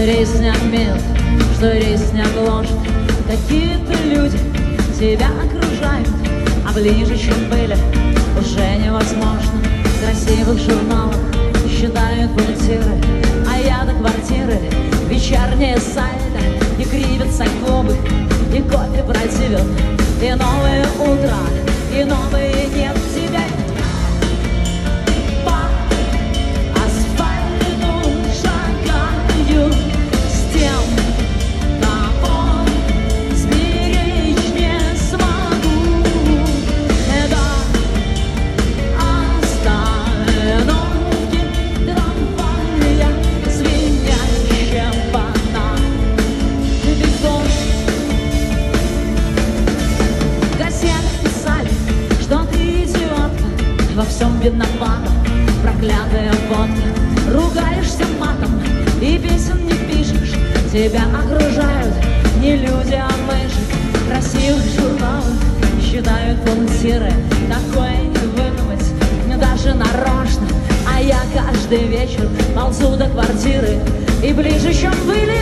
рейс не обмен, что рейс не гложет. Какие-то люди тебя окружают, а ближе, чем были, уже невозможно. В красивых журналах считают пунктиры, а я до квартиры вечерние сайты. И кривятся клубы, и кофе противен, и новое утро, и новые нет тебя. По асфальту шагаю с тем, кого сберечь не смогу. Это остановки трамвая, звенящая вода. Бегом. В газетах писали, что ты идиотка, во всем виновата проклятая водка. Ругаешься матом и песен не пишешь, тебя окружают не люди, а мыши. Красивых журналов считают пунктиры, такое не выдумать, даже нарочно. А я каждый вечер ползу до квартиры, и ближе, чем были.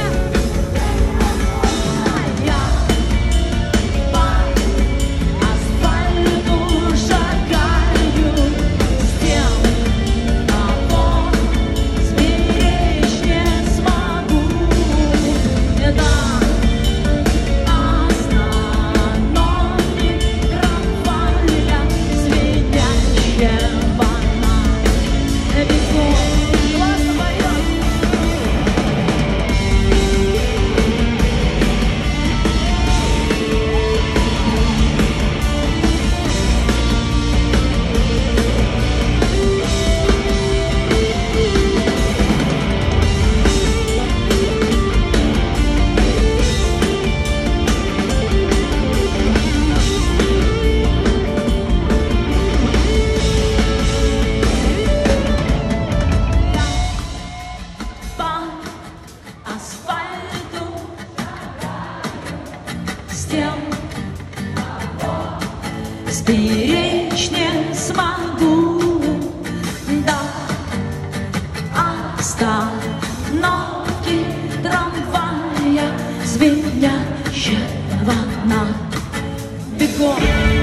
Сберечь не смогу, да, остановки трамвая, звенящего на бегом.